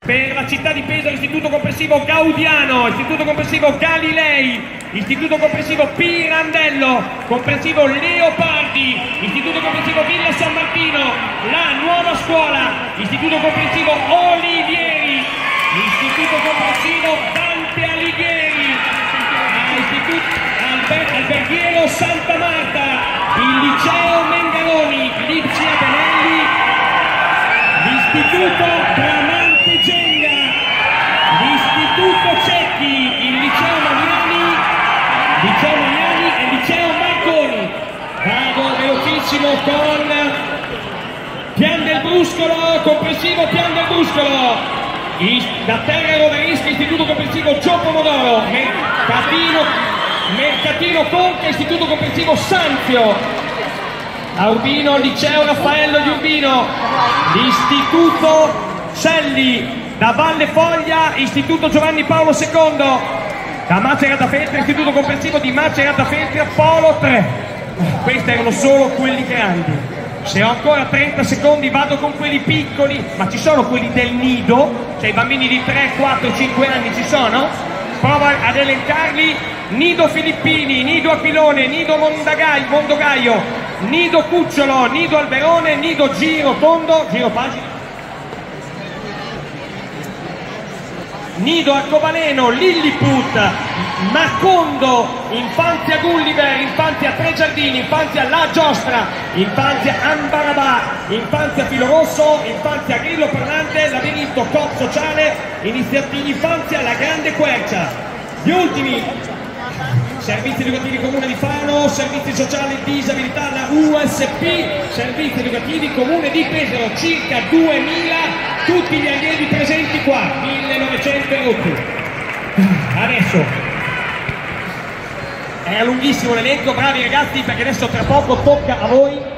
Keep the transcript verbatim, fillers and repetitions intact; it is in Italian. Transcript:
Per la città di Pesaro, Istituto Comprensivo Gaudiano, Istituto Comprensivo Galilei, Istituto Comprensivo Pirandello, Comprensivo Leopardi, Istituto Comprensivo Villa San Martino, la nuova scuola, Istituto Comprensivo Olivieri, Istituto Comprensivo Dante Alighieri, Istituto Alber Alberghiero Santa Marta, il Liceo Mengaloni, Lipsia Benelli, l'Istituto Bramante Genga, l'Istituto Cecchi, il Liceo Mariani, Liceo Mariani e il Liceo Marconi. Vado velocissimo con Pian del Bruscolo, Comprensivo Pian del Bruscolo, da Terra Roverisca, Istituto Comprensivo Gio Pomodoro, Mercatino, Mercatino Conca, Istituto Comprensivo Sanzio, a Urbino, Liceo Raffaello di Urbino, l'Istituto Celli, da Valle Foglia, Istituto Giovanni Paolo secondo, da Macerata Feltria, Istituto Comprensivo di Macerata Feltria, Polo tre. Questi erano solo quelli grandi. Se ho ancora trenta secondi vado con quelli piccoli, ma ci sono quelli del nido, cioè i bambini di tre, quattro, cinque anni ci sono? Prova ad elencarli: Nido Filippini, Nido Aquilone, Nido Mondagaio, Mondogaio, Nido Cucciolo, Nido Alberone, Nido Giro Tondo, giro pagina, Nido Arcobaleno, Lilliput, Macondo, Infanzia Gulliver, Infanzia Tre Giardini, Infanzia La Giostra, Infanzia Ambarabà, Infanzia Filo Rosso, Infanzia Grillo Parlante, Labirinto Coop Sociale, Iniziativa Infanzia La Grande Quercia. Gli ultimi: Servizi Educativi Comune di Fano, Servizi Sociali Disabilità, la U S P, Servizi Educativi Comune di Pesaro, circa duemila, tutti gli allievi presenti qua, millenovecento erotti. Adesso è lunghissimo l'elenco, bravi ragazzi, perché adesso tra poco tocca a voi.